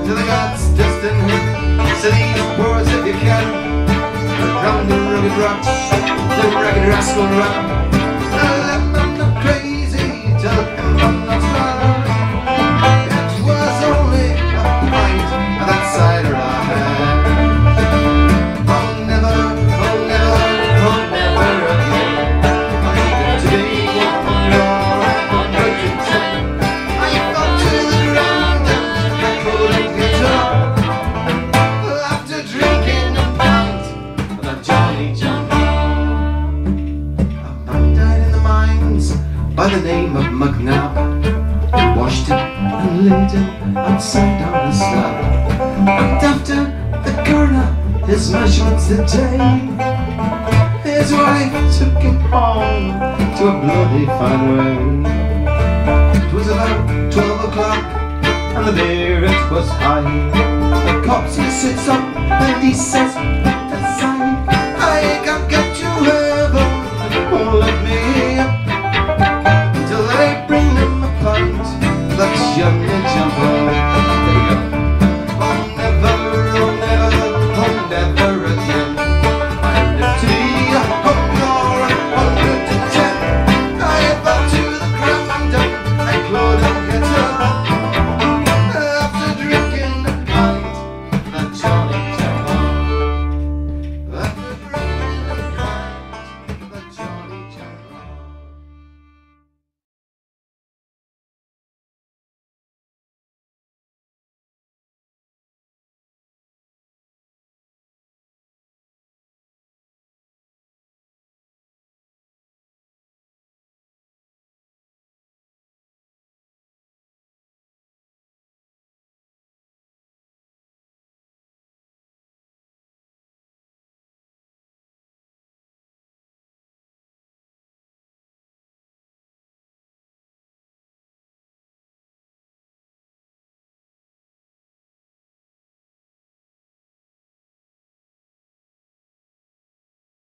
to the gods destined him. Say these words if you can. From the rugged rocks, the ragged rascal rock. Tell him I'm not crazy, tell him I'm not smart. It was only a pint of that cider I had. Oh never, oh never, oh never again. I need to be one more broken time. I fell to the ground and I couldn't get up. After drinking a pint of that Johnny Jump. A man died in the mines by the name of McNabb. Washed him and laid him outside on a slab. And after the coroner his measurements the day, his wife took him home to a bloody fine way. It was about 12 o'clock and the beer it was high. The corpse he sits up and he says with a sigh, I can't get to heaven, won't let me up until they bring them a pint. That's Johnny Jumper.